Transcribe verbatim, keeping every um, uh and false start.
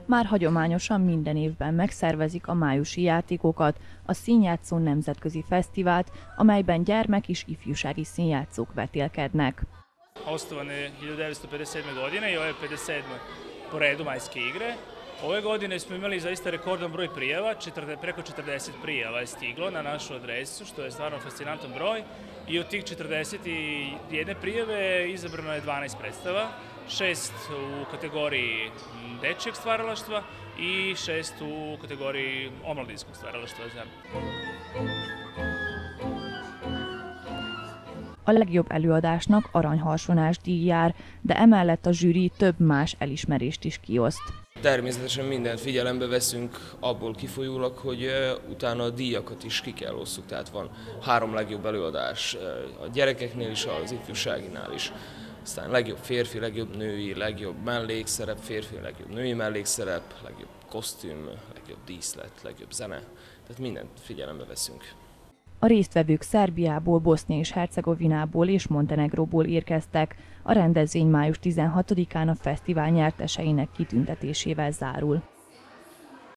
Már hagyományosan minden évben megszervezik a májusi játékokat, a Színjátszó Nemzetközi Fesztivált, amelyben gyermek és ifjúsági színjátszók vetélkednek. Osnovan je hiljadu devetsto pedeset sedme. godine i ovo je pedeset sedme po redu majske igre. Ove godine smo imali zaista rekordan broj prijava, preko četrdeset prijava je stiglo na našu adresu, što je stvarno fascinantan broj. I od tih četrdeset jedne prijave izabrano je dvanaest predstava, šest u kategoriji dečjeg stvaralaštva i šest u kategoriji omladinskog stvaralaštva. A legjobb előadásnak aranyharsonás díj jár, de emellett a zsűri több más elismerést is kioszt. Természetesen mindent figyelembe veszünk abból kifolyólag, hogy utána a díjakat is ki kell osszuk, tehát van három legjobb előadás a gyerekeknél is, az ifjúságinál is. Aztán legjobb férfi, legjobb női, legjobb mellékszerep, férfi, legjobb női mellékszerep, legjobb kosztüm, legjobb díszlet, legjobb zene, tehát mindent figyelembe veszünk. A résztvevők Szerbiából, Bosznia és Hercegovinából és Montenegróból érkeztek. A rendezvény május tizenhatodikán a fesztivál nyerteseinek kitüntetésével zárul.